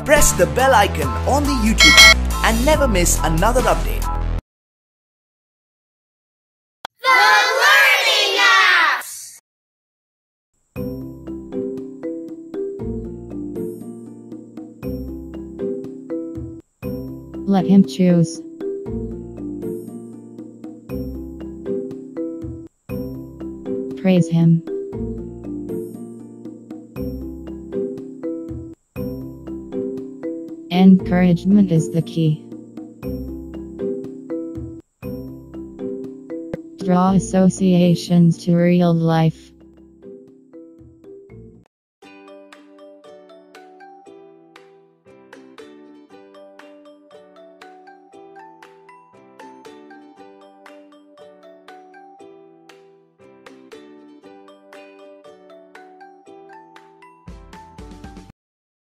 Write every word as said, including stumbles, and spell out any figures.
Press the bell icon on the YouTube app and never miss another update. The Learning Apps! Let him choose. Praise him. Encouragement is the key. Draw associations to real life.